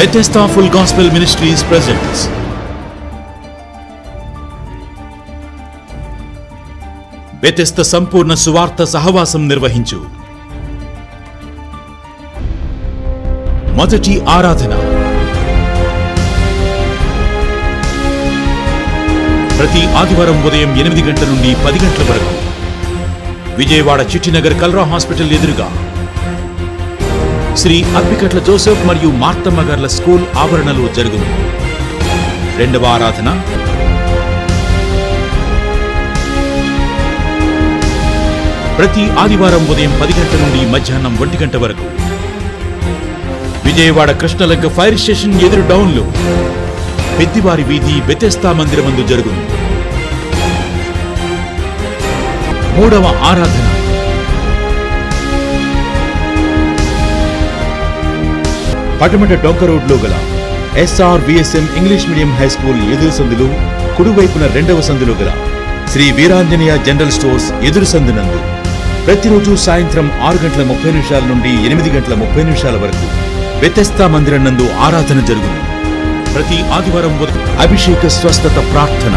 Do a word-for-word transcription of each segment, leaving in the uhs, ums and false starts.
Bethesda Full Gospel Ministries presents Bethesda సంపూర్ణ సువార్త సహవాసం నిర్వహించు మొదటి ఆరాధన. ప్రతి ఆదివారం ఉదయం ఎనిమిది గంటల నుండి పది గంటల వరకు విజయవాడ చిట్టినగర్ కల్రా హాస్పిటల్ ఎదురుగా శ్రీ అప్పికట్ల జోసెఫ్ మరియు మార్తమ్మ గార్ల స్కూల్ ఆవరణలో జరుగును. రెండవ ఆరాధన ప్రతి ఆదివారం ఉదయం పది గంటల నుండి మధ్యాహ్నం ఒంటి గంట వరకు విజయవాడ కృష్ణలంక ఫైర్ స్టేషన్ ఎదురు డౌన్లో పెద్దివారి వీధి బెతెస్దా మందిరమందు జరుగును. మూడవ ఆరాధన పటమట డొంక రోడ్లో గల SR VSM English medium high school ఎదురు సందులు కుడివైపున రెండవ సందులో గల శ్రీ వీరాంజనేయ జనరల్ స్టోర్స్ ఎదురు సందునందు ప్రతిరోజు సాయంత్రం ఆరు గంటల ముప్పై నిమిషాల నుండి ఎనిమిది గంటల ముప్పై నిమిషాల వరకు బెతెస్దా మందిరం నందు ఆరాధన జరుగును. ప్రతి ఆదివారం అభిషేక స్వస్థత ప్రార్థన.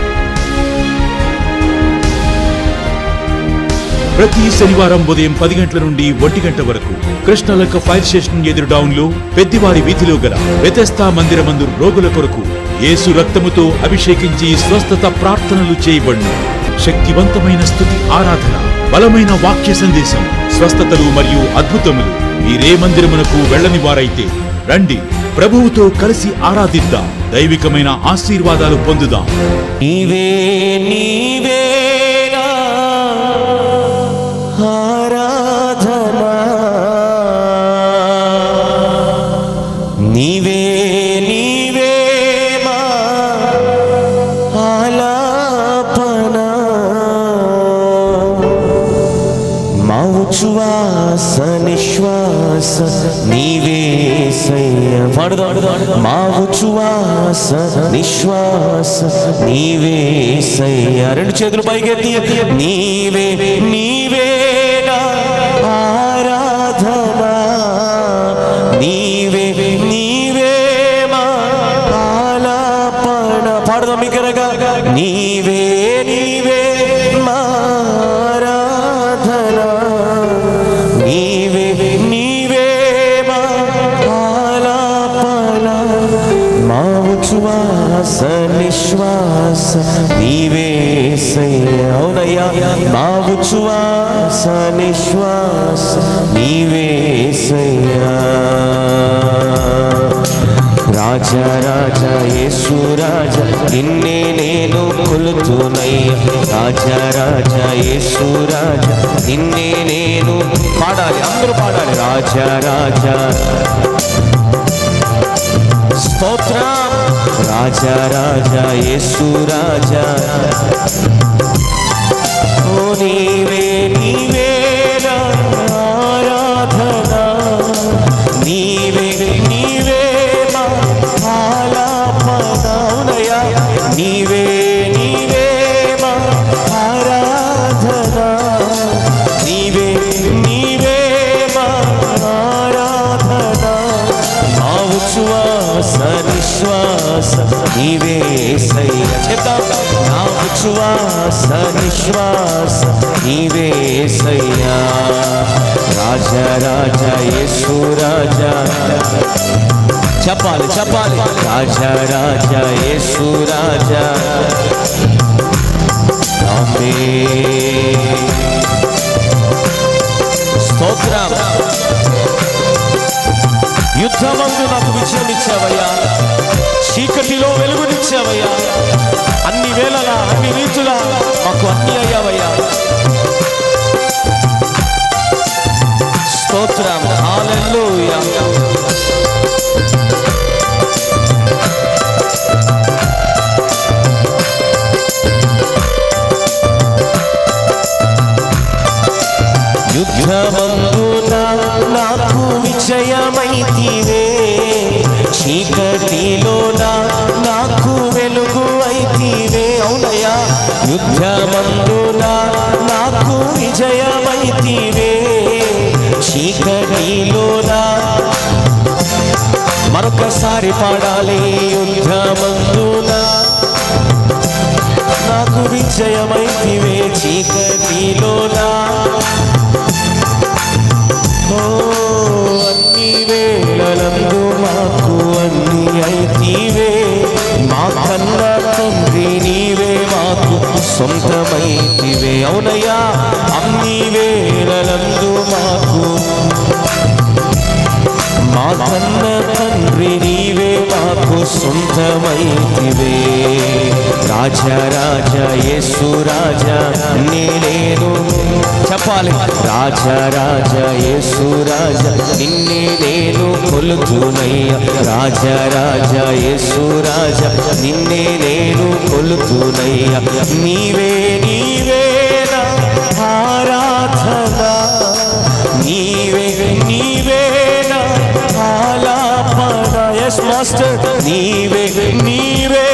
ప్రతి శనివారం ఉదయం పది గంటల నుండి ఒంటి గంట వరకు కృష్ణలంక ఫైర్ స్టేషన్ ఎదురు డౌన్లో పెద్దివారి వీధిలో గల బెతెస్దా మందిరమందు రోగుల కొరకు యేసు రక్తముతో అభిషేకించి స్వస్థత ప్రార్థనలు చేయబడును. శక్తివంతమైన స్తుతి ఆరాధన, బలమైన వాక్య సందేశం, స్వస్థతలు మరియు అద్భుతములు. మీరే మందిరమునకు వెళ్ళని వారైతే రండి, ప్రభువుతో కలిసి ఆరాధిద్దాం, దైవికమైన ఆశీర్వాదాలు పొందుదాం. నీవే నీవే ఆరాధనా, నీవే నీవే మా ఆలాపన, మా ఉచ్ఛ్వాస నిశ్వాస నీవే సయ్య. పాడుదా మా ఉచ్ఛ్వాస నిశ్వాస నీవే సయ్య. రెండు చేతులు పైకెత్తి నీవే నీవే ఆరాధనా, నీవే నీవే మా ఆలాపన. పాడుదా మీకరగా నీవే నీవే మా ఆరాధనా, నీవే నీవే మా ఆలాపన, మా ఉచ్ఛ్వాస నిశ్వాస నీవే సయ్య. అవునయ్యా మా ఉచ్ఛ్వాస నిశ్వాస నీవే సయ్య. రాజా రాజా యేసు రాజా నిన్నే నేను కొలుతునయ్యా. రాజా రాజా యేసు రాజా నిన్నే నేను. పాడాలి, అందరూ పాడాలి. రాజా రాజా స్తోత్రం. రాజా రాజా యేసు రాజా, ఓ నీవే నీవే ఆరాధనా, నీవే నీవే మా ఆలాపన. అవునయ్యా నీవే నీవే మా ఆరాధనా, నీవే నీవే మా ఆరాధనా, మా ఉచ్ఛ్వాస నిశ్వాస నీవే సయ్య. చెప్తాం నా ఉచ్ఛ్వాస నిశ్వాస నీవే సయ్య. రాజా రాజా యేసు రాజా, చెప్పాలి చెప్పాలి. రాజా రాజా యేసు రాజా, స్తోత్రం. యుద్ధమందు నాకు విజయం ఇచ్చావయ్యా, చీకటిలో వెలుగునిచ్చావయ్యా, అన్ని వేళలా అన్ని రీతులా మాకు అన్ని అయ్యావయ్యా. స్తోత్రం, హల్లెలూయా. యుద్ధమందున నాకు విజయమైతివే, చీకటిలోన నాకు వెలుగు అయితివే. అవునయ్యా యుద్ధమందున నాకు విజయమైతివే, చీకటిలోన మరొకసారి పాడాలి యుద్ధమందున నాకు విజయమైతివే చీకటిలోనా ఓ అన్ని వేళలందు మాకు అన్ని అయితివే మా కన్న తండ్రి నీవే మాకు సొంతమైతివే అవునయ్యా అన్ని వేళలందు మాకు మా కన్న తండ్రి నీవే మాకు సొంతమైతివే రాజా రాజా యేసు రాజా నేనేను చెప్పాలి రాజా రాజా యేసు రాజా నిన్నే నేను కొలుతునయ్యా రాజా రాజా యేసు రాజా నిన్నే నేను కొలుతునయ్యా నీవే నీవే నా ఆరాధన నీవే నీవే నా ఆలాపన yes master నీవే నీవే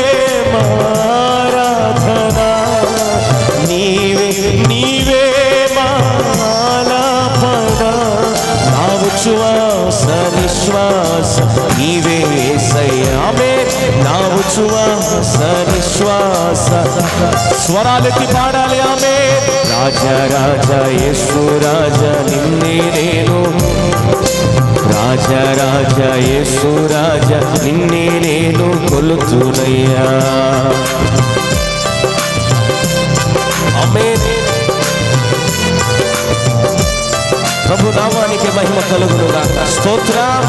ఆరాధన నీవే నీవే ఆలాపన నా ఉచ్ఛ్వాస నిశ్వాస నీవే యేసయ్యా ఆమేన్ నా ఉచ్ఛ్వాస నిశ్వాస స్వరాలెత్తి పాడాలి ఆమేన్ రాజా రాజా యేసు రాజా నిన్నే నేను రాజా రాజా యేసు రాజా నిన్నే నేను కొలుతునయ్యా ఆమేన్ ప్రభు నామానికి మహిమ కలుగును గాక స్తోత్రం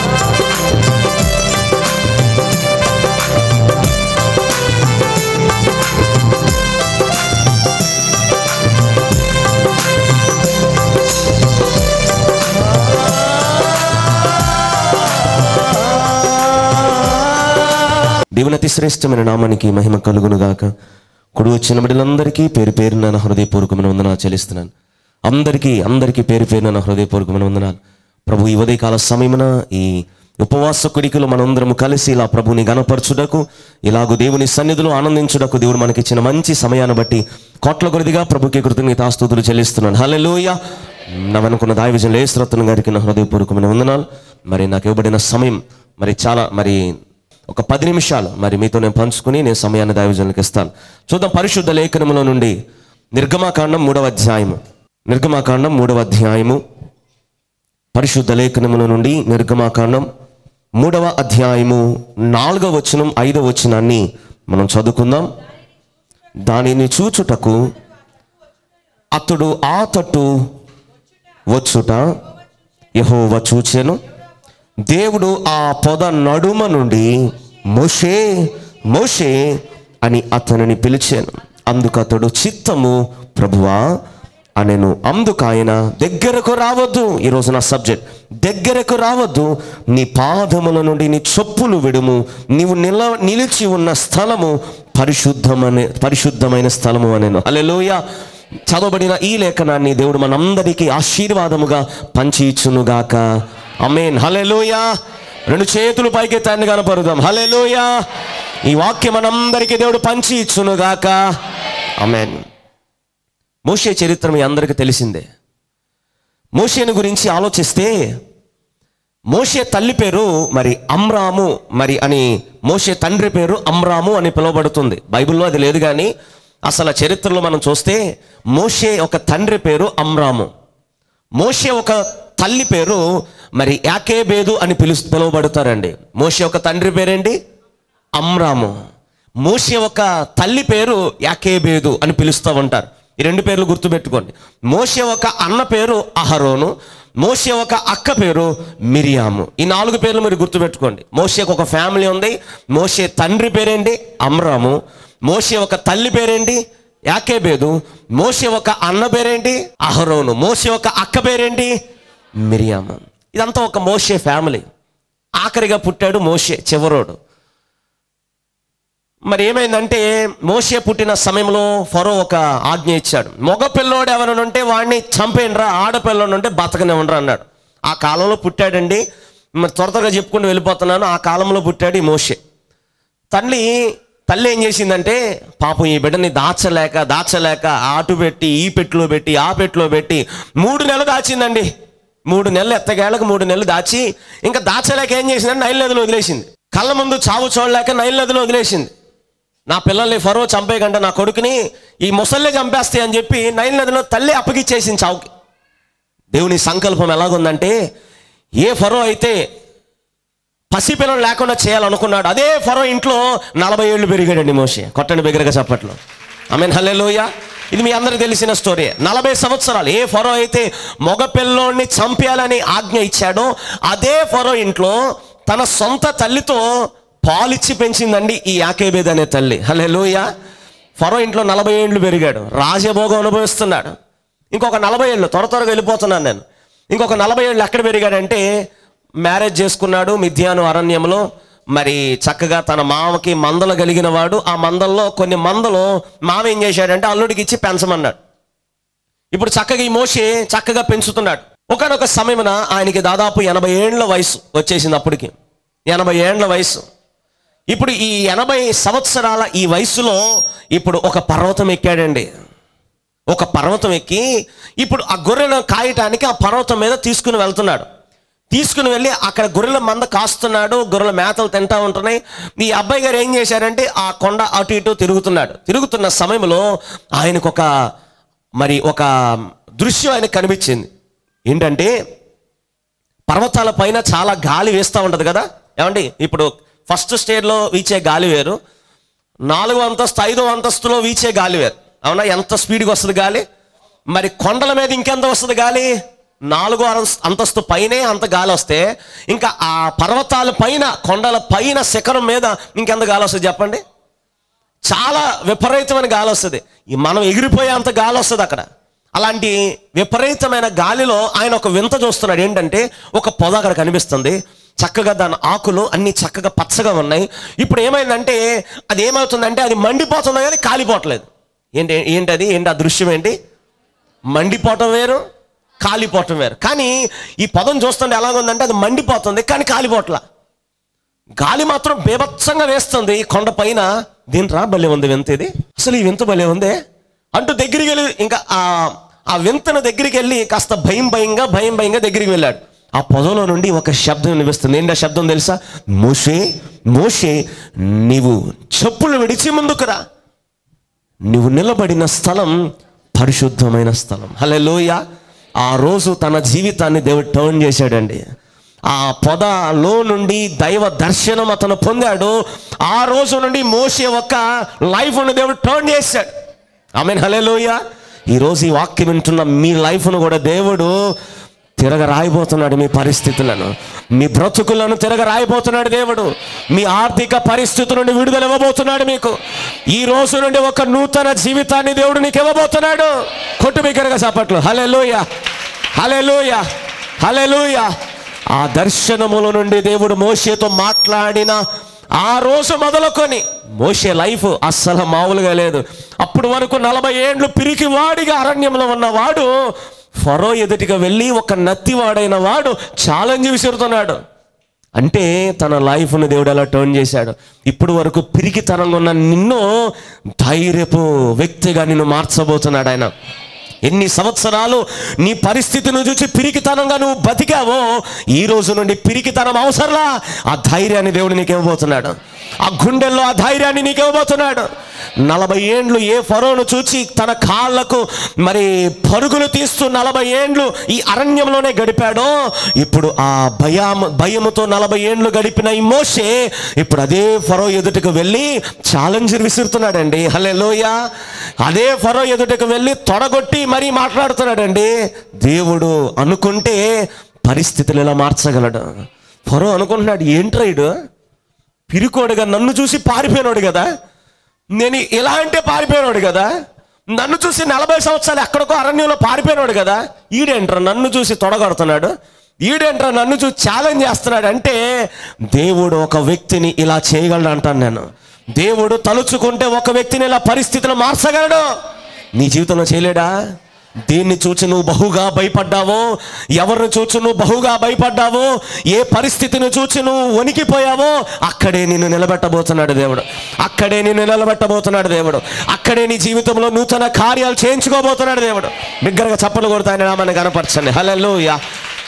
దేవుని అతి శ్రేష్టమైన నామానికి మహిమ కలుగును గాక కుడి వచ్చిన బిడ్డలందరికీ పేరు పేరున నా హృదయపూర్వకమైన వందనాలు చెల్లిస్తున్నాను అందరికీ అందరికీ పేరు పేరున నా హృదయపూర్వకమైన వందనాలు ప్రభు ఈ ఉదయకాల సమయమున ఈ ఉపవాస కుడికలు మనందరము కలిసి ఇలా ప్రభుని గణపరచుటకు ఇలాగూ దేవుని సన్నిధిలో ఆనందించుటకు దేవుడు మనకిచ్చిన మంచి సమయాన్ని బట్టి కోట్ల కొద్దిగా ప్రభుకి కృతజ్ఞతాస్తుతులు చెల్లిస్తున్నాను హల్లెలూయా నవనుకున్న దైవజనులు యేసురత్న గారికి నా హృదయపూర్వకమైన వందనాలు మరి నాకు ఇవ్వబడిన సమయం మరి చాలా మరి ఒక పది నిమిషాలు మరి మీతో నేను పంచుకుని నేను సమయాన్ని దైవజనులకు ఇస్తాను చూద్దాం పరిశుద్ధ లేఖనములో నుండి నిర్గమాకాండం మూడవ అధ్యాయము నిర్గమాకాండం మూడవ అధ్యాయము పరిశుద్ధ లేఖనముల నుండి నిర్గమాకాండం మూడవ అధ్యాయము నాలుగవ వచనం ఐదవ వచనాన్ని మనం చదువుకుందాం దానిని చూచుటకు అతడు ఆ తట్టు వచ్చుట యెహోవా చూచెను దేవుడు ఆ పొద నడుమ నుండి మోషే మోషే అని అతనిని పిలిచాను అందుకు అతడు చిత్తము ప్రభువా అనెను అందుకు ఆయన దగ్గరకు రావద్దు ఈరోజు నా సబ్జెక్ట్ దగ్గరకు రావద్దు నీ పాదముల నుండి నీ చెప్పులు విడుము నీవు నిల నిలిచి ఉన్న స్థలము పరిశుద్ధమనే పరిశుద్ధమైన స్థలము అనెను హల్లెలూయా చదవబడిన ఈ లేఖనాన్ని దేవుడు మనందరికీ ఆశీర్వాదముగా పంచి ఇచ్చునుగాక ఆమేన్ హల్లెలూయా రెండు చేతులు పైకెత్తాన్ని కనపరుదాం హల్లెలూయా ఈ వాక్యం మనందరికీ దేవుడు పంచి ఇచ్చునుగాక ఆమేన్ మోషే చరిత్ర మీ అందరికీ తెలిసిందే మోషేను గురించి ఆలోచిస్తే మోషే తల్లి పేరు మరి అమ్రాము మరి అని మోషే తండ్రి పేరు అమ్రాము అని పిలువబడుతుంది బైబిల్లో అది లేదు కానీ అసలు చరిత్రలో మనం చూస్తే మోషే ఒక తండ్రి పేరు అమ్రాము మోషే ఒక తల్లి పేరు మరి యాకేబేదు అని పిలు పిలువబడతారండి మోషే ఒక తండ్రి పేరేంటి అమ్రాము మోషే ఒక తల్లి పేరు యాకేబేదు అని పిలుస్తూ ఉంటారు ఈ రెండు పేర్లు గుర్తుపెట్టుకోండి మోషే ఒక అన్న పేరు అహరోను మోషే ఒక అక్క పేరు మిరియాము ఈ నాలుగు పేర్లు మీరు గుర్తుపెట్టుకోండి మోషేకి ఒక ఫ్యామిలీ ఉంది మోషే తండ్రి పేరేంటి అమ్రాము మోషే ఒక తల్లి పేరేంటి యాకేబేదు మోషే ఒక అన్న పేరేంటి అహరోను మోషే ఒక అక్క పేరేంటి మిరియాము ఇదంతా ఒక మోషే ఫ్యామిలీ ఆఖరిగా పుట్టాడు మోషే చివరోడు మరి ఏమైందంటే మోషే పుట్టిన సమయంలో ఫరో ఒక ఆజ్ఞ ఇచ్చాడు మగ పిల్లోడు ఎవరైనా ఉంటే వాడిని చంపేయండిరా ఆడపిల్లోడు ఉంటే బతకనివ్వండిరా అన్నాడు ఆ కాలంలో పుట్టాడండి మరి త్వర త్వరగా చెప్పుకుంటూ వెళ్ళిపోతున్నాను ఆ కాలంలో పుట్టాడు ఈ మోషే తల్లి తల్లి ఏం చేసిందంటే పాపం ఈ బిడ్డని దాచలేక దాచలేక ఆటు పెట్టి ఈ పెట్టిలో పెట్టి ఆ పెట్టిలో పెట్టి మూడు నెలలు దాచిందండి మూడు నెలలు ఎత్తగేళ్ళకు మూడు నెలలు దాచి ఇంకా దాచలేక ఏం చేసిందంటే నైల్ నదిలో వదిలేసింది. కళ్ళ ముందు చావు చూడలేక నైల్ నదిలో వదిలేసింది. నా పిల్లల్ని ఫరో చంపేయకంటే నా కొడుకుని ఈ ముసల్లే చంపేస్తాయి అని చెప్పి నైల్ నదిలో తల్లి అప్పగిచ్చేసింది చావుకి. దేవుని సంకల్పం ఎలాగుందంటే, ఏ ఫరో అయితే పసిపిల్లలు లేకుండా చేయాలనుకున్నాడు అదే ఫరో ఇంట్లో నలభై ఏళ్ళు పెరిగాడండి మోషే. కొట్టండి బిగ్గరగా చప్పట్లో. ఆమేన్, హల్లెలూయా. ఇది మీ అందరికి తెలిసిన స్టోరీ. నలభై సంవత్సరాలు ఏ ఫరో అయితే మగ పిల్లోడిని చంపేయాలని ఆజ్ఞ ఇచ్చాడో అదే ఫరో ఇంట్లో తన సొంత తల్లితో పాలిచ్చి పెంచిందండి ఈ యాకేబేద్ అనే తల్లి. హల్లెలూయా. ఫరో ఇంట్లో నలభై ఏళ్ళు పెరిగాడు, రాజభోగం అనుభవిస్తున్నాడు. ఇంకొక నలభై ఏళ్ళు త్వర త్వరగా వెళ్ళిపోతున్నాను నేను. ఇంకొక నలభై ఏళ్ళు ఎక్కడ పెరిగాడంటే, మ్యారేజ్ చేసుకున్నాడు మిథ్యాను అరణ్యంలో. మరి చక్కగా తన మామకి మందలు కలిగిన వాడు. ఆ మందల్లో కొన్ని మందలు మామ ఏం చేశాడంటే అల్లుడికి ఇచ్చి పెంచమన్నాడు. ఇప్పుడు చక్కగా ఈ మోషే చక్కగా పెంచుతున్నాడు. ఒకనొక సమయమున ఆయనకి దాదాపు ఎనభై ఏండ్ల వయసు వచ్చేసింది. అప్పటికి ఎనభై ఏండ్ల వయసు. ఇప్పుడు ఈ ఎనభై సంవత్సరాల ఈ వయసులో ఇప్పుడు ఒక పర్వతం ఎక్కాడండి. ఒక పర్వతం ఎక్కి ఇప్పుడు ఆ గొర్రెలను కాయటానికి ఆ పర్వతం మీద తీసుకుని వెళ్తున్నాడు. తీసుకుని వెళ్ళి అక్కడ గొర్రెల మంద కాస్తున్నాడు, గొర్రెల మేతలు తింటా ఉంటున్నాయి. ఈ అబ్బాయి గారు ఏం చేశారంటే ఆ కొండ అటు ఇటు తిరుగుతున్నాడు. తిరుగుతున్న సమయంలో ఆయనకు ఒక మరి ఒక దృశ్యం ఆయనకు కనిపించింది. ఏంటంటే, పర్వతాల పైన చాలా గాలి వేస్తూ ఉంటుంది కదా ఏమండి. ఇప్పుడు ఫస్ట్ స్టేజ్లో వీచే గాలి వేరు, నాలుగో అంతస్తు ఐదో అంతస్తులో వీచే గాలి వేరు. అవునా? ఎంత స్పీడ్గా వస్తుంది గాలి. మరి కొండల మీద ఇంకెంత వస్తుంది గాలి? నాలుగో అంతస్తు పైనే అంత గాలి వస్తే ఇంకా ఆ పర్వతాల పైన కొండల పైన శిఖరం మీద ఇంకెంత గాలి వస్తుంది చెప్పండి? చాలా విపరీతమైన గాలి వస్తుంది. మనం ఎగిరిపోయే అంత గాలి వస్తుంది అక్కడ. అలాంటి విపరీతమైన గాలిలో ఆయన ఒక వింత చూస్తున్నాడు. ఏంటంటే, ఒక పొద అక్కడ కనిపిస్తుంది. చక్కగా దాని ఆకులు అన్ని చక్కగా పచ్చగా ఉన్నాయి. ఇప్పుడు ఏమైందంటే, అది ఏమవుతుందంటే అది మండిపోతుంది కానీ కాలిపోవట్లేదు. ఏంటి ఏంటది ఏంటి ఆ దృశ్యం ఏంటి? మండిపోవటం వేరు, కాలిపోవటం వేరు. కానీ ఈ పదం చూస్తుంటే ఎలాగుందంటే అది మండిపోతుంది కానీ కాలిపోవట్లా. గాలి మాత్రం బీభత్సంగా వేస్తుంది కొండ పైన. దీంట్రా భలే ఉంది వింత, ఇది అసలు ఈ వింత భలే ఉందే అంటూ దగ్గరికి వెళ్ళి ఇంకా ఆ ఆ వింతను దగ్గరికి వెళ్ళి కాస్త భయం భయంగా భయం భయంగా దగ్గరికి వెళ్ళాడు. ఆ పొదలో నుండి ఒక శబ్దం వినిపిస్తుంది. ఏంటి ఆ శబ్దం తెలుసా? మోషే, మోషే, నీవు చెప్పులు విడిచి ముందుకురా, నువ్వు నిలబడిన స్థలం పరిశుద్ధమైన స్థలం. హల్లెలూయా. ఆ రోజు తన జీవితాన్ని దేవుడు టర్న్ చేశాడండి. ఆ పొదలో నుండి దైవ దర్శనం అతను పొందాడు. ఆ రోజు నుండి మోషే ఒక లైఫ్ను దేవుడు టర్న్ చేశాడు. ఆమేన్, హల్లెలూయా. ఈరోజు ఈ వాక్యం వింటున్న మీ లైఫ్ను కూడా దేవుడు తిరగ రాయిపోతున్నాడు. మీ పరిస్థితులను, మీ బ్రతుకులను తిరగ రాయిపోతున్నాడు దేవుడు. మీ ఆర్థిక పరిస్థితుల నుండి విడుదల ఇవ్వబోతున్నాడు మీకు. ఈ రోజు నుండి ఒక నూతన జీవితాన్ని దేవుడు నీకు ఇవ్వబోతున్నాడు. కొట్టు బిగ్గరగా చప్పట్లు. హల్లెలూయా, హల్లెలూయా, హల్లెలూయా. ఆ దర్శనముల నుండి దేవుడు మోషేతో మాట్లాడిన ఆ రోజు మొదలుకొని మోషే లైఫ్ అస్సలు మామూలుగా లేదు. అప్పుడు వరకు నలభై ఏండ్లు పిరికి వాడిగా అరణ్యంలో ఉన్నవాడు ఫరో ఎదుటిగా వెళ్ళి ఒక నత్తివాడైన వాడు ఛాలెంజ్ విసురుతున్నాడు. అంటే తన లైఫ్ను దేవుడు అలా టర్న్ చేశాడు. ఇప్పుడు వరకు పిరికితనంగా ఉన్న నిన్ను ధైర్యపు వ్యక్తిగా నిన్ను మార్చబోతున్నాడు ఆయన. ఎన్ని సంవత్సరాలు నీ పరిస్థితిని చూసి పిరికితనంగా నువ్వు బతికావో, ఈ రోజు నుండి పిరికితనం అవసరంలా. ఆ ధైర్యాన్ని దేవుడు నీకు ఇవ్వబోతున్నాడు. ఆ గుండెల్లో ఆ ధైర్యాన్ని నీకు ఇవ్వబోతున్నాడు. నలభై ఏండ్లు ఏ ఫరోను చూచి తన కాళ్ళకు మరి పరుగులు తీస్తూ నలభై ఏండ్లు ఈ అరణ్యంలోనే గడిపాడో, ఇప్పుడు ఆ భయం భయముతో నలభై ఏండ్లు గడిపిన ఈ మోషే ఇప్పుడు అదే ఫరో ఎదుటకు వెళ్ళి ఛాలెంజ్ విసురుతున్నాడండి. హల్లెలూయా. అదే ఫరో ఎదుటకు వెళ్ళి తొడగొట్టి మరీ మాట్లాడుతున్నాడండి. దేవుడు అనుకుంటే పరిస్థితులు ఎలా మార్చగలడు. ఫరో అనుకుంటున్నాడు, ఏంట్రైడు పిరికోడుగా నన్ను చూసి పారిపోయినాడు కదా, నేను ఎలా అంటే పారిపోయినాడు కదా, నన్ను చూసి నలభై సంవత్సరాలు ఎక్కడికో అరణ్యంలో పారిపోయినాడు కదా, ఈడేంట్రా నన్ను చూసి తొడగడుతున్నాడు, ఈడేంట్రా నన్ను చూసి ఛాలెంజ్ చేస్తున్నాడు. అంటే దేవుడు ఒక వ్యక్తిని ఇలా చేయగలడు అంటాను నేను. దేవుడు తలుచుకుంటే ఒక వ్యక్తిని ఇలా పరిస్థితులు మార్చగలడు. నీ జీవితంలో చేయలేడా? దేన్ని చూచి నువ్వు బహుగా భయపడ్డావో, ఎవరిని చూచి నువ్వు బహుగా భయపడ్డావో, ఏ పరిస్థితిని చూచి నువ్వు వణికిపోయావో, అక్కడే నిన్ను నిలబెట్టబోతున్నాడు దేవుడు. అక్కడే నిన్ను నిలబెట్టబోతున్నాడు దేవుడు. అక్కడే నీ జీవితంలో నూతన కార్యాలు చేయించుకోబోతున్నాడు దేవుడు. బిగ్గరగా చప్పలు కొడతాయని నామని కనపరచండి. హల్లెలూయా,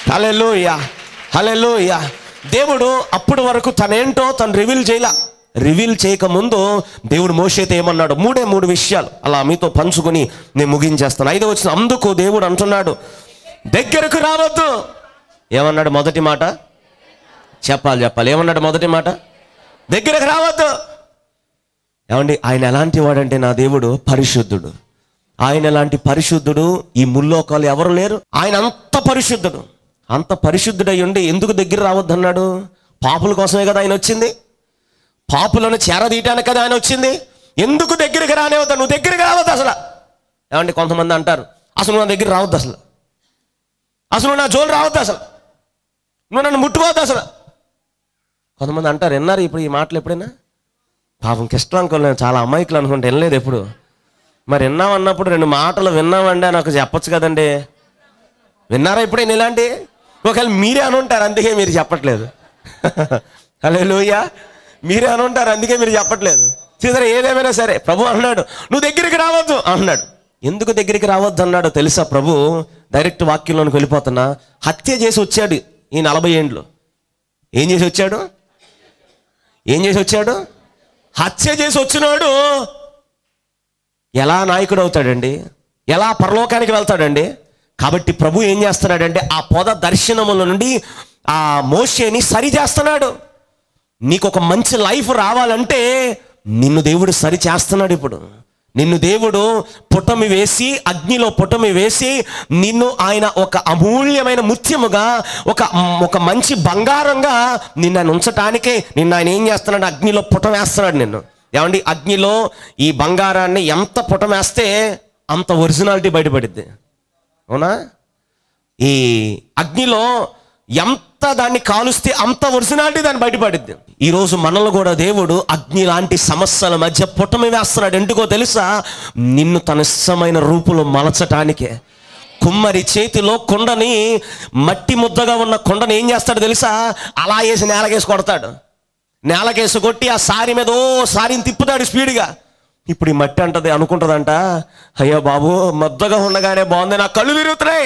హల్లెలూయా, హల్లెలూయా. దేవుడు అప్పటి వరకు తనేంటో తను రివీల్ చేయలా. రివీల్ చేయకముందు దేవుడు మోషేతో ఏమన్నాడు? మూడే మూడు విషయాలు అలా మీతో పంచుకొని నేను ముగించేస్తాను. ఐదో వచ్చిన అందుకు దేవుడు అంటున్నాడు, దగ్గరకు రావద్దు. ఏమన్నాడు మొదటి మాట? చెప్పాలి చెప్పాలి ఏమన్నాడు మొదటి మాట? దగ్గరకు రావద్దు. ఏమండి, ఆయన ఎలాంటి వాడంటే నా దేవుడు పరిశుద్ధుడు. ఆయన ఎలాంటి పరిశుద్ధుడు ఈ ముల్లోకాలు ఎవరు లేరు. ఆయన అంత పరిశుద్ధుడు. అంత పరిశుద్ధుడై ఉండి ఎందుకు దగ్గర రావద్దు అన్నాడు? పాపుల కోసమే కదా ఆయన వచ్చింది. పాపులను చేరదీయటానికి కదా ఆయన వచ్చింది. ఎందుకు దగ్గరికి రానివద్దు? నువ్వు దగ్గరికి రావద్దు అసలు. ఏమండి, కొంతమంది అంటారు అసలు నువ్వు నా దగ్గర రావద్దు, అసలు అసలు నువ్వు నా జోలు రావద్దు, అసలు నువ్వు నన్ను ముట్టుకోవద్దు అసలు. కొంతమంది అంటారు, విన్నారు ఇప్పుడు ఈ మాటలు ఎప్పుడైనా? పాపం కిష్టం అనుకోలే, చాలా అమాయకులు అనుకుంటే వినలేదు ఎప్పుడు. మరి విన్నాం అన్నప్పుడు రెండు మాటలు విన్నామండి నాకు చెప్పొచ్చు కదండి. విన్నారా ఎప్పుడైనా ఇలాంటి? ఒకవేళ మీరే అని ఉంటారు, అందుకే మీరు చెప్పట్లేదు. హల్లెలూయా, మీరే అని ఉంటారు, అందుకే మీరు చెప్పట్లేదు. సరే, ఏదేమైనా సరే ప్రభు అన్నాడు నువ్వు దగ్గరికి రావద్దు అన్నాడు. ఎందుకు దగ్గరికి రావద్దు అన్నాడో తెలుసా? ప్రభు డైరెక్ట్ వాక్యంలోనికి వెళ్ళిపోతున్నా. హత్య చేసి వచ్చాడు ఈ నలభై ఏండ్లు. ఏం చేసి వచ్చాడు? ఏం చేసి వచ్చాడు? హత్య చేసి వచ్చినాడు ఎలా నాయకుడు అవుతాడండి? ఎలా పరలోకానికి వెళ్తాడండి? కాబట్టి ప్రభు ఏం చేస్తున్నాడంటే ఆ పొద దర్శనముల నుండి ఆ మోషేని సరి చేస్తున్నాడు. నీకు ఒక మంచి లైఫ్ రావాలంటే నిన్ను దేవుడు సరి చేస్తున్నాడు. ఇప్పుడు నిన్ను దేవుడు పుటమి వేసి, అగ్నిలో పుటమి వేసి, నిన్ను ఆయన ఒక అమూల్యమైన ముత్యముగా, ఒక ఒక మంచి బంగారంగా నిన్ను ఆయన ఉంచటానికే నిన్ను ఆయన ఏం చేస్తున్నాడు? అగ్నిలో పుటం వేస్తున్నాడు నిన్ను. ఏమండి, అగ్నిలో ఈ బంగారాన్ని ఎంత పుటం వేస్తే అంత ఒరిజినాలిటీ బయటపడిద్ది. అవునా? ఈ అగ్నిలో ఎంత దాన్ని కాలుస్తే అంత ఒరిజినాలిటీ దాన్ని బయటపడిద్ది. ఈరోజు మనల్ని కూడా దేవుడు అగ్ని లాంటి సమస్యల మధ్య పుటమి వేస్తున్నాడు. ఎందుకో తెలుసా? నిన్ను తన ఇష్టమైన రూపులో మలచటానికే. కుమ్మరి చేతిలో కొండని, మట్టి ముద్దగా ఉన్న కొండని ఏం చేస్తాడు తెలుసా? అలా వేసి నేలకేసి కొడతాడు. నేలకేసి కొట్టి ఆ సారి మీద ఓ సారిని తిప్పుతాడు స్పీడ్గా. ఇప్పుడు ఈ మట్టి అంటది అనుకుంటుందంట, అయ్యో బాబు ముద్దగా ఉండగానే బాగుంది, నా కళ్ళు తిరుగుతున్నాయి.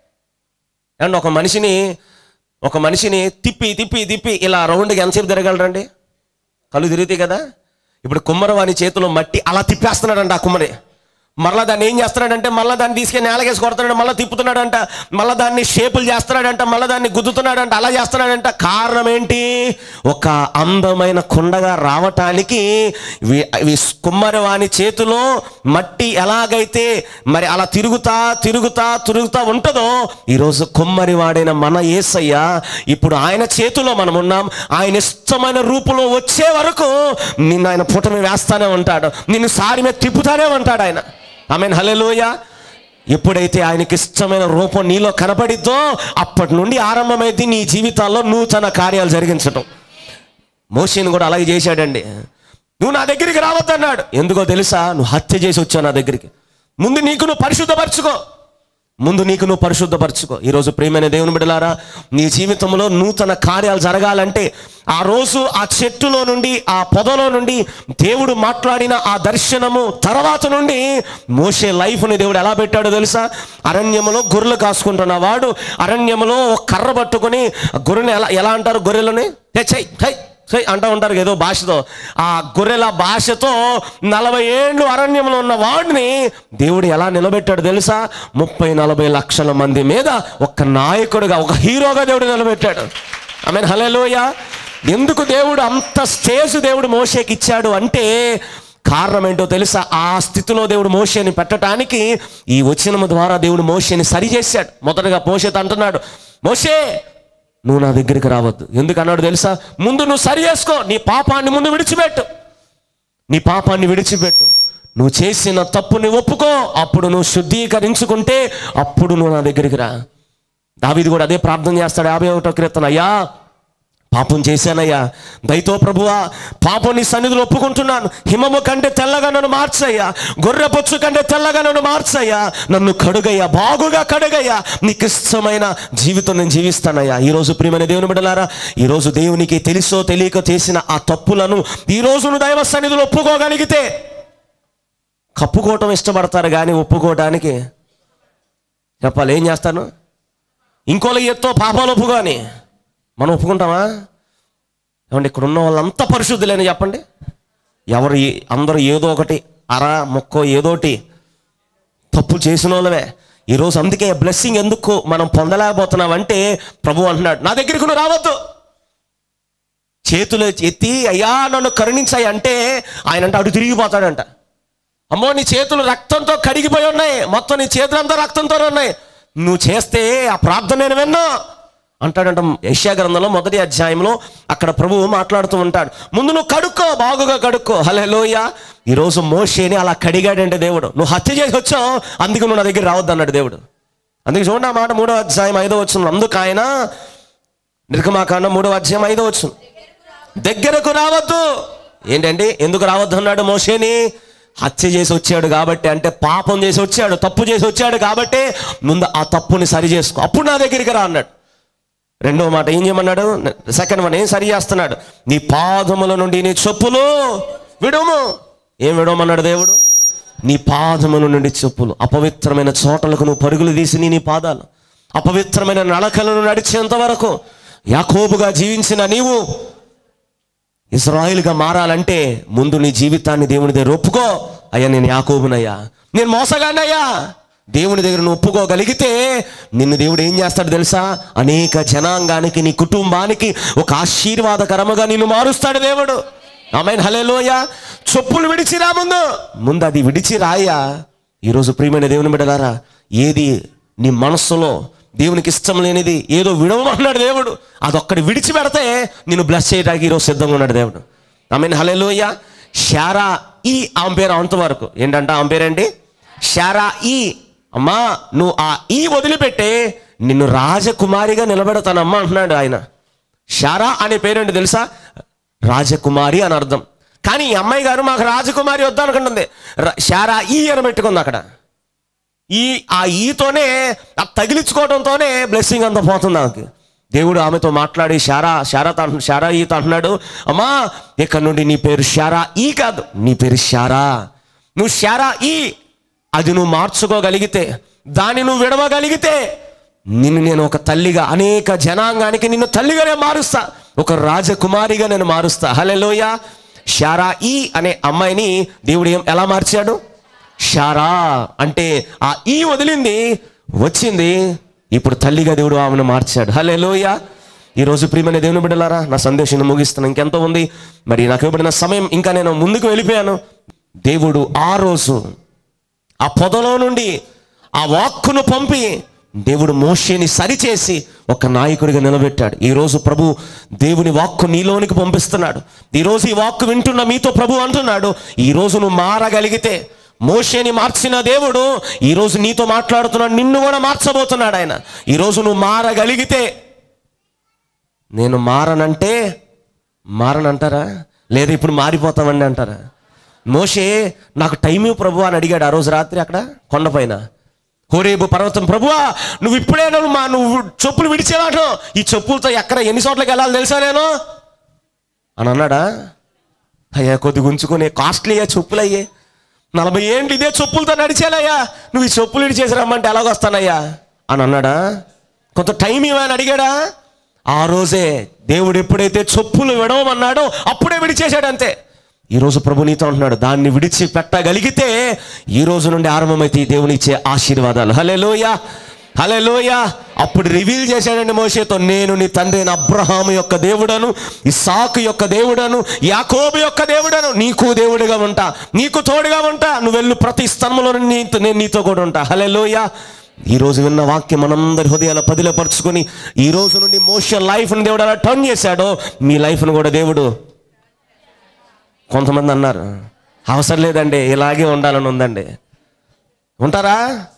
అండ్ ఒక మనిషిని ఒక మనిషిని తిప్పి తిప్పి తిప్పి ఇలా రౌండ్గా ఎంతసేపు తిరగలరండి? కళ్ళు తిరుగుతాయి కదా. ఇప్పుడు కుమ్మరి వాని చేతిలో మట్టి అలా తిప్పేస్తున్నాడంట ఆ కుమ్మరి. మళ్ళీ దాన్ని ఏం చేస్తున్నాడంటే మళ్ళీ దాన్ని తీసుకెళ్ళి నేలకేసి కొడుతున్నాడు, మళ్ళీ తిప్పుతున్నాడంట, మళ్ళీ దాన్ని షేపులు చేస్తున్నాడంట, మళ్ళీ దాన్ని గుద్దుతున్నాడంట, అలా చేస్తున్నాడంట. కారణం ఏంటి? ఒక అందమైన కుండగా రావటానికి కుమ్మరి వాని చేతిలో మట్టి ఎలాగైతే మరి అలా తిరుగుతా తిరుగుతా తిరుగుతా ఉంటుందో, ఈరోజు కుమ్మరి వాడైన మన యేసయ్య ఇప్పుడు ఆయన చేతిలో మనం ఉన్నాం. ఆయన ఇష్టమైన రూపులో వచ్చే వరకు నిన్ను ఆయన పుటమి వేస్తానే ఉంటాడు, నిన్ను సారి మీద తిప్పుతానే ఉంటాడు ఆయన. ఆమేన్, హల్లెలూయా. ఎప్పుడైతే ఆయనకి ఇష్టమైన రూపం నీలో కనపడిద్దో అప్పటి నుండి ఆరంభమైంది నీ జీవితాల్లో నూతన కార్యాలు జరిగించడం. మోషేని కూడా అలాగే చేశాడండి. నువ్వు నా దగ్గరికి రావద్దన్నాడు. ఎందుకో తెలుసా? నువ్వు హత్య చేసి వచ్చావు నా దగ్గరికి. ముందు నీకు నువ్వు పరిశుద్ధపరచుకో, ముందు నీకు నువ్వు పరిశుద్ధపరచుకో. ఈరోజు ప్రియమైన దేవుని బిడ్డలారా, నీ జీవితంలో నూతన కార్యాలు జరగాలంటే ఆ రోజు ఆ చెట్టులో నుండి, ఆ పొదలో నుండి దేవుడు మాట్లాడిన ఆ దర్శనము తర్వాత నుండి మోషే లైఫ్ని దేవుడు ఎలా పెట్టాడో తెలుసా? అరణ్యములో గొర్రెలు కాసుకుంటున్న వాడు అరణ్యములో ఒక కర్ర పట్టుకొని గొర్రెని ఎలా ఎలా అంటారు? గొర్రెలని హై హై హై అంటూ ఉంటారు ఏదో భాషతో. ఆ గొర్రెల భాషతో నలభై ఏళ్ళు అరణ్యంలో ఉన్న వాడిని దేవుడు ఎలా నిలబెట్టాడు తెలుసా? ముప్పై నలభై లక్షల మంది మీద ఒక నాయకుడిగా, ఒక హీరోగా దేవుడు నిలబెట్టాడు. ఆమేన్, హల్లెలూయా. ఎందుకు దేవుడు అంత స్టేజ్ దేవుడు మోషేకి ఇచ్చాడు అంటే కారణం ఏంటో తెలుసా? ఆ స్థితిలో దేవుడు మోషేని పెట్టడానికి ఈ వచనము ద్వారా దేవుడు మోషేని సరి చేశాడు. మొదటగా మోషేతో అంటున్నాడు, మోషే నువ్వు నా దగ్గరికి రావద్దు. ఎందుకు అన్నాడు తెలుసా? ముందు నువ్వు సరి చేసుకో, నీ పాపాన్ని ముందు విడిచిపెట్టు, నీ పాపాన్ని విడిచిపెట్టు, నువ్వు చేసిన తప్పుని ఒప్పుకో, అప్పుడు నువ్వు శుద్ధీకరించుకుంటే అప్పుడు నువ్వు నా దగ్గరికి రా. దావీదు కూడా అదే ప్రార్థన చేస్తాడు. యాభై ఒకటో కీర్తన, అయ్యా పాపం చేశానయ్యా, దయతో ప్రభువా పాపం నీ సన్నిధిలో ఒప్పుకుంటున్నాను, హిమము కంటే తెల్లగా నన్ను మార్చయ్యా, గొర్రె పొచ్చు కంటే తెల్లగా నన్ను మార్చయ్యా, నన్ను కడుగయ్యా, బాగుగా కడుగయ్యా, నీకు ఇష్టమైన జీవితం నేను జీవిస్తానయ్యా. ఈరోజు ప్రియమైన దేవుని బిడ్డలారా, ఈరోజు దేవునికి తెలుసో తెలియక చేసిన ఆ తప్పులను ఈరోజు నువ్వు దైవ సన్నిధిలో ఒప్పుకోగలిగితే, కప్పుకోవటం ఇష్టపడతారు కానీ ఒప్పుకోవడానికి చెప్పాలి ఏం చేస్తాను? ఇంకోళ్ళ ఎత్తో పాపాలు ఒప్పుకో అని మనం ఒప్పుకుంటామా? ఏమంటే ఇక్కడ ఉన్న వాళ్ళంతా పరిశుద్ధులేని చెప్పండి. ఎవరు అందరూ ఏదో ఒకటి అర మొక్కో ఏదోటి తప్పు చేసిన వాళ్ళవే. ఈరోజు అందుకే బ్లెస్సింగ్ ఎందుకు మనం పొందలేకపోతున్నామంటే ప్రభు అంటున్నాడు, నా దగ్గరికి నువ్వు రావద్దు. చేతులు ఎత్తి అయ్యా నన్ను కరుణించాయి అంటే ఆయన అంటే అటు తిరిగిపోతాడంట. అమ్మో నీ చేతులు రక్తంతో కడిగిపోయి ఉన్నాయి, మొత్తం నీ చేతులంతా రక్తంతో ఉన్నాయి, నువ్వు చేస్తే ఆ ప్రార్థన నేను విన్నా అంటాడంట. యెషయా గ్రంథంలో మొదటి అధ్యాయంలో అక్కడ ప్రభువు మాట్లాడుతూ ఉంటాడు, ముందు నువ్వు కడుక్కో, బాగుగా కడుక్కో. హల్లెలూయా. ఈరోజు మోషేని అలా కడిగాడంటే దేవుడు. నువ్వు హత్య చేసి వచ్చావు, అందుకు నువ్వు నా దగ్గర రావద్దు అన్నాడు దేవుడు. అందుకే చూడండి ఆ మాట మూడో అధ్యాయం ఐదో వచనం. అందుకు ఆయన నిర్గమాకాండం మూడో అధ్యాయం ఐదో వచనం, దగ్గరకు రావద్దు. ఏంటండి ఎందుకు రావద్దు అన్నాడు మోషేని? హత్య చేసి వచ్చాడు కాబట్టి, అంటే పాపం చేసి వచ్చాడు, తప్పు చేసి వచ్చాడు కాబట్టి ముందు ఆ తప్పుని సరి చేసుకో, అప్పుడు నా దగ్గరికి రా అన్నాడు. రెండవ మాట ఏం చేయమన్నాడు? సెకండ్ వన్ ఏం సరి చేస్తున్నాడు? నీ పాదముల నుండి నీ చెప్పులు విడుము. ఏం విడవమన్నాడు దేవుడు? నీ పాదముల నుండి చెప్పులు. అపవిత్రమైన చోటలకు నువ్వు పరుగులు తీసి నీ పాదాలు అపవిత్రమైన నడకలను నడిచేంత వరకు యాకోబుగా జీవించిన నీవు ఇశ్రాయేలుగా మారాలంటే ముందు నీ జీవితాన్ని దేవుని దగ్గర ఒప్పుకో. అయ్యా నేను యాకోబునయ్యా, నేను మోసగానయ్యా. దేవుని దగ్గర నువ్వు ఒప్పుకోగలిగితే నిన్ను దేవుడు ఏం చేస్తాడు తెలుసా? అనేక జనాంగానికి, నీ కుటుంబానికి ఒక ఆశీర్వాదకరముగా నిన్ను మారుస్తాడు దేవుడు. ఆమేన్, హల్లెలూయా. చెప్పులు విడిచిరా, ముందు ముందు అది విడిచి రాయ్యా. ఈరోజు ప్రియమైన దేవుని బిడ్డలారా, ఏది నీ మనస్సులో దేవునికి ఇష్టం లేనిది ఏదో విడవమన్నాడు దేవుడు, అదొక్కడి విడిచిపెడితే నిన్ను బ్లెస్ చేయడానికి ఈరోజు సిద్ధంగా ఉన్నాడు దేవుడు. ఆమేన్, హల్లెలూయా. షారా ఈ ఆమె పేరు అంతవరకు ఏంటంటే ఆమె పేరండి షారా ఈ. అమ్మా నువ్వు ఆ ఈ వదిలిపెట్టే నిన్ను రాజకుమారిగా నిలబెడతానమ్మా అంటున్నాడు ఆయన. షారా అనే పేరేంటి తెలుసా? రాజకుమారి అని అర్థం. కానీ ఈ అమ్మాయి గారు మాకు రాజకుమారి వద్దనుకుంటుంది, షారా ఈ అని పెట్టుకుంది అక్కడ. ఈ ఆ ఈతోనే ఆ తగిలించుకోవడంతోనే బ్లెస్సింగ్ అంతా పోతుంది నాకు. దేవుడు ఆమెతో మాట్లాడి షారా షారా షారా ఈత అంటున్నాడు, అమ్మా ఇక్కడ నుండి నీ పేరు షారా ఈ కాదు, నీ పేరు షారా. నువ్వు షారా ఈ అది నువ్వు మార్చుకోగలిగితే, దాన్ని నువ్వు విడవగలిగితే నిన్ను నేను ఒక తల్లిగా, అనేక జనాంగానికి నిన్ను తల్లిగా నేను మారుస్తా, ఒక రాజకుమారిగా నేను మారుస్తా. హల్లెలూయా. షారా ఈ అనే అమ్మాయిని దేవుడు ఏం ఎలా మార్చాడు? షారా అంటే ఆ ఈ వదిలింది, వచ్చింది, ఇప్పుడు తల్లిగా దేవుడు ఆమెను మార్చాడు. హల్లెలూయా. ఈరోజు ప్రియమైన దేవుని బిడ్డలారా, నా సందేశాన్ని ముగిస్తున్నాను, ఇంకెంతో ఉంది. మరి నాకు ఇవ్వబడిన సమయం ఇంకా నేను ముందుకు వెళ్ళిపోయాను. దేవుడు ఆ రోజు ఆ పొదలో నుండి ఆ వాక్కును పంపి దేవుడు మోషేని సరిచేసి ఒక నాయకుడిగా నిలబెట్టాడు. ఈరోజు ప్రభు దేవుని వాక్కు నీలోనికి పంపిస్తున్నాడు. ఈరోజు ఈ వాక్కు వింటున్న మీతో ప్రభు అంటున్నాడు, ఈరోజు నువ్వు మారగలిగితే, మోషేని మార్చిన దేవుడు ఈరోజు నీతో మాట్లాడుతున్నాడు, నిన్ను కూడా మార్చబోతున్నాడు ఆయన. ఈరోజు నువ్వు మారగలిగితే, నేను మారనంటే మారనంటారా? లేదా ఇప్పుడు మారిపోతామండి అంటారా? మోషే నాకు టైం ఇవ్వు ప్రభు అని అడిగాడు ఆ రోజు రాత్రి అక్కడ కొండపైన హోరేబు పర్వతం. ప్రభువా నువ్వు ఇప్పుడే నువ్వు మా నువ్వు చెప్పులు విడిచేవాడు, ఈ చెప్పులతో ఎక్కడ ఎన్ని చోట్లకి వెళ్ళాలి తెలుసా నేను అని అన్నాడా? అయ్యా కొద్దిగా ఉంచుకునే కాస్ట్లీ అయ్యా చెప్పులు అయ్యే, నలభై ఏంటి ఇదే చెప్పులతో నడిచేలయ్యా, నువ్వు ఈ చెప్పులు విడిచేసి రమ్మంటే ఎలాగొస్తానయ్యా అని అన్నాడా? కొంత టైం ఇవ్వని అడిగాడా? ఆ రోజే దేవుడు ఎప్పుడైతే చెప్పులు విడవమన్నాడో అప్పుడే విడిచేశాడు అంతే. ఈరోజు ప్రభు నీతో అంటున్నాడు, దాన్ని విడిచి పెట్టగలిగితే ఈ రోజు నుండి ఆరంభమైతే దేవుని ఇచ్చే ఆశీర్వాదాలు. హల్లెలూయా, హల్లెలూయా. అప్పుడు రివీల్ చేశాడండి మోషేతో, నేను నీ తండ్రి అయిన అబ్రహాము యొక్క దేవుడను, ఇస్సాకు యొక్క దేవుడను, యాకోబు యొక్క దేవుడను, నీకు దేవుడిగా ఉంటా, నీకు తోడుగా ఉంటా, నువ్వు వెళ్ళు ప్రతి స్థలంలో నీతో నేను నీతో కూడా ఉంటా. హల్లెలూయా. ఈరోజు విన్న వాక్యం మనందరి హృదయాల పదిలపరుచుకొని ఈ రోజు నుండి మోషే లైఫ్ని దేవుడు అలా టర్న్ చేశాడో మీ లైఫ్ను కూడా దేవుడు. కొంతమంది అన్నారు అవసరం లేదండి ఇలాగే ఉండాలని ఉందండి, ఉంటారా?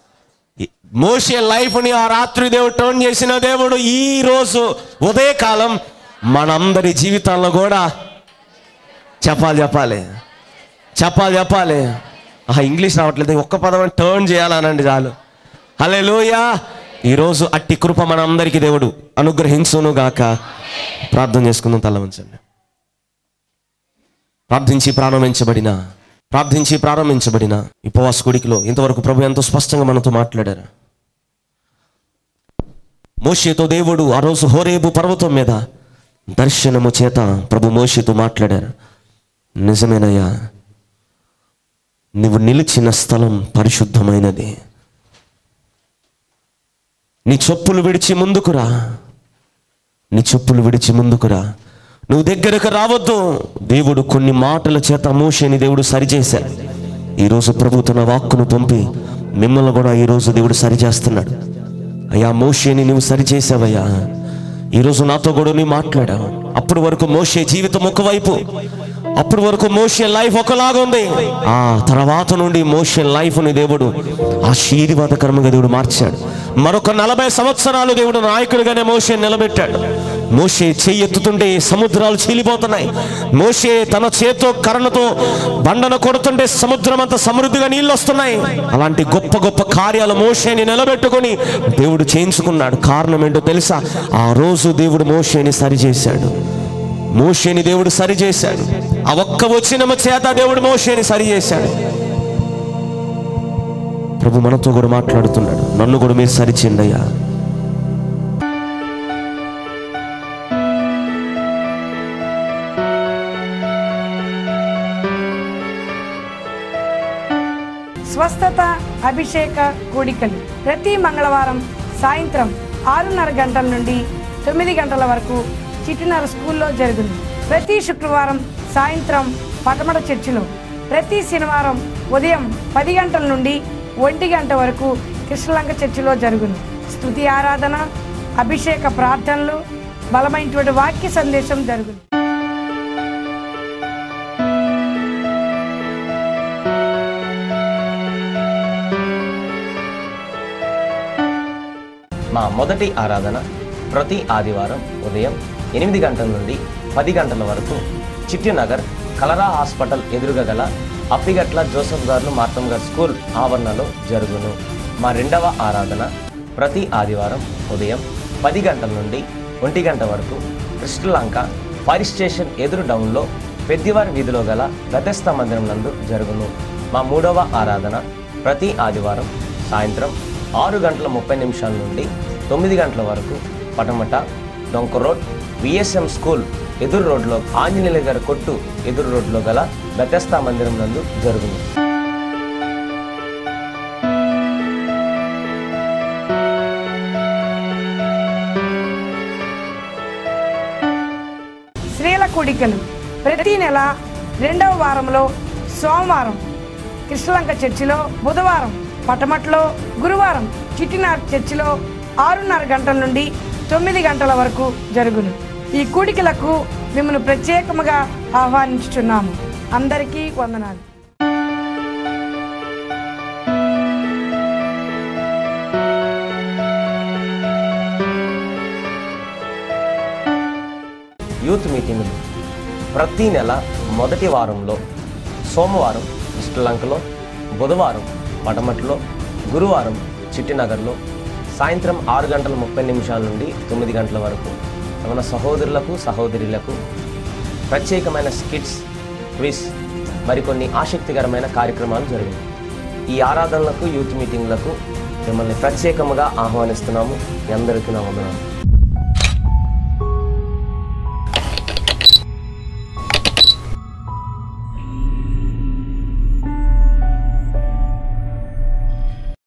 మోషే లైఫ్ని ఆ రాత్రి దేవుడు టర్న్ చేసిన దేవుడు ఈ రోజు ఉదయకాలం మనందరి జీవితాల్లో కూడా చెప్పాలి చెప్పాలి చెప్పాలి చెప్పాలి ఆ ఇంగ్లీష్ రావట్లేదు, ఒక్క పదం టర్న్ చేయాలనండి చాలు. హల్లెలూయా. ఈరోజు అట్టి కృప మనందరికీ దేవుడు అనుగ్రహించును గాక. ప్రార్థన చేసుకుందాం, తల వంచండి. ప్రార్థించి ప్రారంభించబడిన ప్రార్థించి ప్రారంభించబడిన ఉపవాస కూడికలో ఇంతవరకు ప్రభు ఎంతో స్పష్టంగా మనతో మాట్లాడారు. మోషేతో దేవుడు ఆ రోజు హోరేబు పర్వతం మీద దర్శనము చేత ప్రభు మోషేతో మాట్లాడారు. నిజమేనయ్యా, నువ్వు నిలిచిన స్థలం పరిశుద్ధమైనది. నీ చెప్పులు విడిచి ముందుకురా, నీ చెప్పులు విడిచి ముందుకురా, నువ్వు దగ్గరకు రావద్దు. దేవుడు కొన్ని మాటల చేత మోషేని దేవుడు సరిచేశాడు. ఈరోజు ప్రభు తన వాక్కును పంపి మిమ్మల్ని కూడా ఈరోజు దేవుడు సరిచేస్తున్నాడు. అయ్యా మోషేని నువ్వు సరిచేసావయ్యా, ఈరోజు నాతో కూడా నువ్వు మాట్లాడావు. అప్పటి వరకు మోషే జీవితం ఒకవైపు, అప్పటి వరకు మోషే లైఫ్ ఒకలాగా ఉంది. ఆ తర్వాత నుండి మోషే లైఫ్ని దేవుడు ఆశీర్వాదకరంగా దేవుడు మార్చాడు. మరొక నలభై సంవత్సరాలు దేవుడు నాయకుడిగానే మోషే నిలబెట్టాడు. మోషే చెయ్యి ఎత్తుతుంటే సముద్రాలు చీలిపోతున్నాయి. మోషే తన చేతో కర్రతో బండను కొడుతుంటే సముద్రం అంతా సమృద్ధిగా నీళ్ళు వస్తున్నాయి. అలాంటి గొప్ప గొప్ప కార్యాలు మోషేని నిలబెట్టుకొని దేవుడు చేయించుకున్నాడు. కారణం ఏంటో తెలుసా? ఆ రోజు దేవుడు మోషేని సరిచేశాడు. మోషేని దేవుడు సరిచేశాడు. ఆ ఒక్క వచనము చేత దేవుడు మోషేని సరిచేశాడు. ప్రభు మనతో కూడా మాట్లాడుతున్నాడు. నన్ను కూడా మీరు సరిచేయండి అయ్యా. స్వస్థత అభిషేక కూడికలు ప్రతి మంగళవారం సాయంత్రం ఆరున్నర గంటల నుండి తొమ్మిది గంటల వరకు చిట్టినర స్కూల్లో జరుగును. ప్రతి శుక్రవారం సాయంత్రం పటమట చర్చిలో, ప్రతి శనివారం ఉదయం పది గంటల నుండి ఒంటి గంట వరకు కృష్ణలంక చర్చిలో జరుగును. స్తుతి ఆరాధన, అభిషేక ప్రార్థనలు, బలమైనటువంటి వాక్య సందేశం జరుగును. మా మొదటి ఆరాధన ప్రతి ఆదివారం ఉదయం ఎనిమిది గంటల నుండి పది గంటల వరకు చిట్టినగర్ కలరా హాస్పిటల్ ఎదురుగా గల అప్పిగట్ల జోసఫ్ గారు మార్తమ్ గారు స్కూల్ ఆవరణలో జరుగును. మా రెండవ ఆరాధన ప్రతి ఆదివారం ఉదయం పది గంటల నుండి ఒంటి గంట వరకు కృష్ణలంక ఫైర్ స్టేషన్ ఎదురు డౌన్లో పెద్దివారి వీధిలో గల బెతెస్దా మందిరం నందు జరుగును. మా మూడవ ఆరాధన ప్రతి ఆదివారం సాయంత్రం ఆరు గంటల ముప్పై నిమిషాల నుండి తొమ్మిది గంటల వరకు పటమట డొంక రోడ్ విఎస్ఎం స్కూల్ ఎదురు రోడ్లో ఆంజనేయుల గారి కొట్టు ఎదురు రోడ్లో గల బెతెస్దా మందిరం నందు జరుగును. స్త్రీల కూడికలు ప్రతి నెల రెండవ వారంలో సోమవారం కృష్ణలంక చర్చిలో, బుధవారం పటమట్లో, గురువారం చిట్టినార్ చర్చిలో ఆరున్నర గంటల నుండి తొమ్మిది గంటల వరకు జరుగును. ఈ కూడికలకు మిమ్మల్ని ప్రత్యేకముగా ఆహ్వానించుచున్నాము. అందరికీ వందనాలు. యూత్ మీటింగులు ప్రతి నెల మొదటి వారంలో సోమవారం శ్రీలంకలో, బుధవారం పటమట్లో, గురువారం చిట్టినగర్లో సాయంత్రం ఆరు గంటల ముప్పై నిమిషాల నుండి తొమ్మిది గంటల వరకు మన సహోదరులకు సహోదరులకు ప్రత్యేకమైన స్కిట్స్, క్విజ్, మరికొన్ని ఆసక్తికరమైన కార్యక్రమాలు జరిగాయి. ఈ ఆరాధనలకు, యూత్ మీటింగ్లకు మిమ్మల్ని ప్రత్యేకముగా ఆహ్వానిస్తున్నాము. మీ అందరికీ నా వందనాలు.